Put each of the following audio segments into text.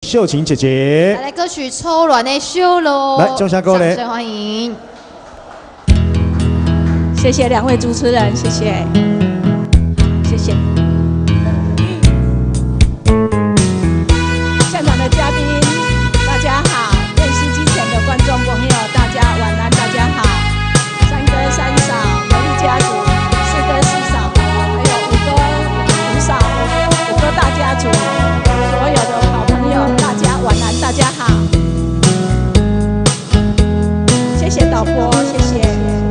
秀琴姐姐。 来歌曲《抽卵的修罗》， 来中下歌嘞， 掌声欢迎。 谢谢两位主持人，谢谢，谢谢。现场的嘉宾，大家好；电视机前的观众朋友，大家晚安，大家好。三哥三嫂，美丽家族，四哥四嫂，还有五哥五嫂，五哥大家族，所有的好朋友，大家晚安，大家好。谢谢导播，谢谢。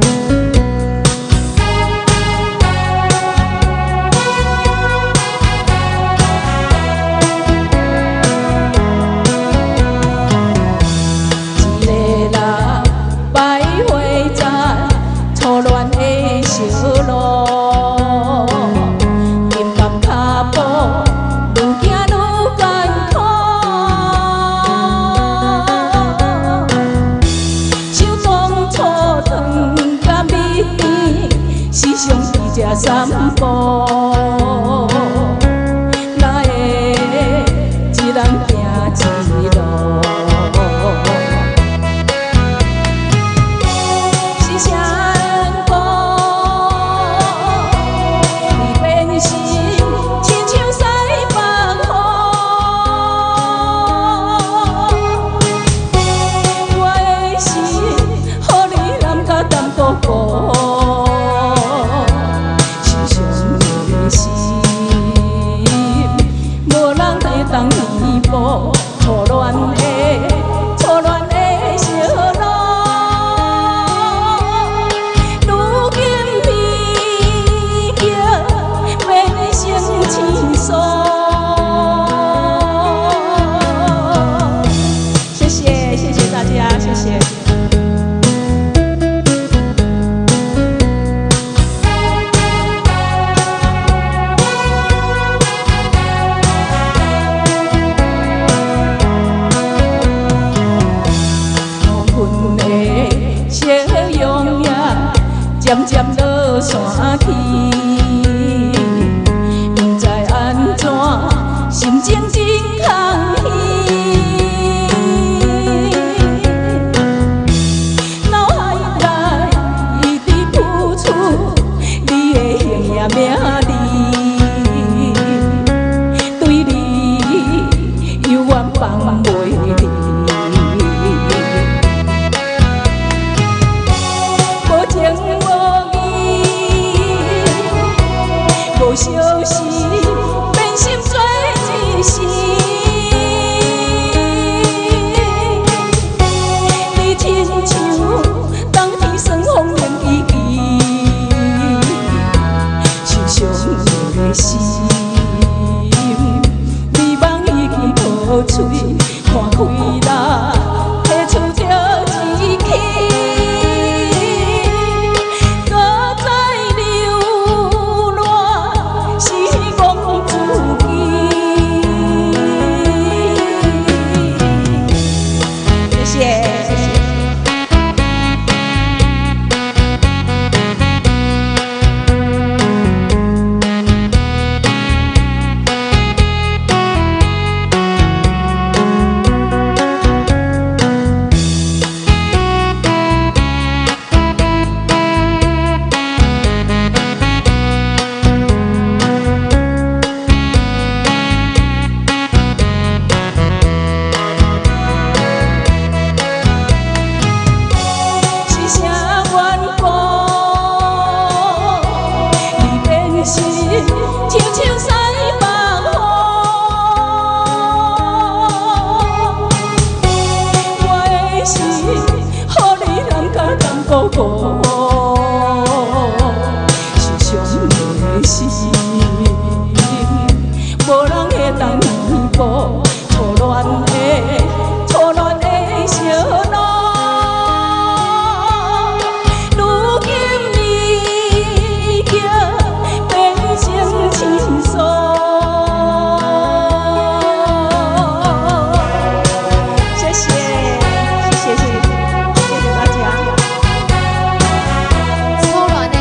散步，哪会一人行一路？是谁讲？你变心，亲像西北风。我的心，予你揽甲淡薄薄。当一步，错乱的小路，如今美景变成凄楚。谢谢，谢谢大家，谢谢。渐渐落山去，不知安怎，心情真空虚。脑海内一直浮出你的形影名字，对你犹原放袂离。小时变心做一时，你亲像冬天霜风冷依依，是伤我的心。美梦已经破碎，看开啦，提出着一气。是伤我的心，无人会当弥补错乱的小路。如今美景变成凄楚。谢谢，谢谢。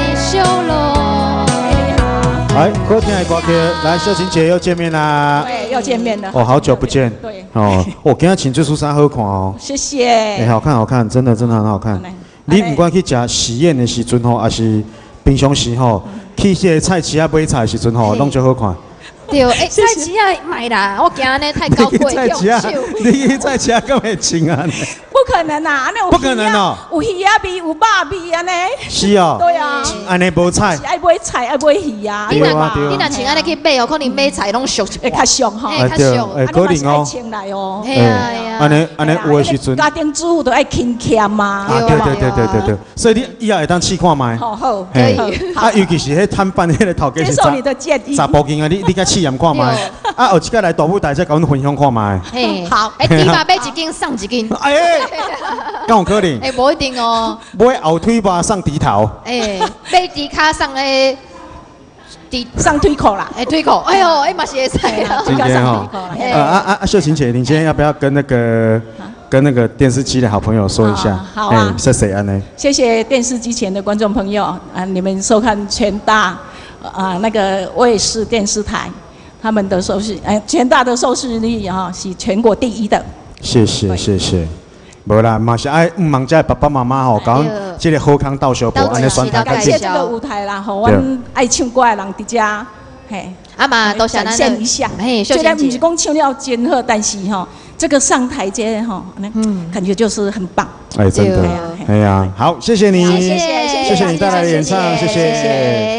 来，好听的歌曲，来秀琴姐又见面啦。 对， 要见面了。 哦，好久不见。 对。 哦，我今天请这束衫好看哦。 谢谢。 哎，好看好看，真的很好看。你不管去食喜宴的时阵吼，还是平常时吼，去迄个菜市啊买菜的时阵吼，拢最好看。 对，哎，菜市啊买啦，我惊呢太高贵，用手。 你去菜市啊，敢会穿啊？ 不可能啊，那不可能哦， 有鱼啊味，有肉味安尼。 是哦。 对啊。 安尼无菜。 爱买菜，爱买鱼啊。 你若穿安尼去买哦，可能买菜拢俗一会较俗吼。 哎，较俗。 哎，可能哦。 穿来哦。 系啊系啊。 安尼有的时阵。 家庭主妇都爱勤俭嘛。 对，所以你以后会当试看卖。 好， 可以。啊，尤其是迄摊贩迄个头家是接受你的建议。 查甫囡啊，你甲试验看卖。啊，后一个来大舞台再甲阮分享看卖。 嘿，好。哎，猪肉买一斤送一斤。 哎。敢有可能？ 哎，无一定哦。 买后腿吧送猪头。 哎，买猪脚送诶， 送腿裤啦。 哎，腿裤。哎呦，哎嘛是会使啊。 今天哈。秀琴姐，你今天要不要跟那个电视机的好朋友说一下？ 好啊。 谢谢安呢。 谢谢电视机前的观众朋友啊，你们收看全大那个卫视电视台，他们的收视全大的收视率啊是全国第1的。谢谢。无啦，嘛是爱望遮爸爸妈妈吼，讲这个好康到小婆安尼宣传。 感谢这个舞台啦，吼，阮爱唱歌的人伫遮，嘿， 啊嘛都展现一下。嘿，虽然不是讲唱了真好，但是吼，这个上台阶吼，感觉就是很棒。 哎，真的，哎呀，好，谢谢你，谢谢你带来的演唱，谢谢。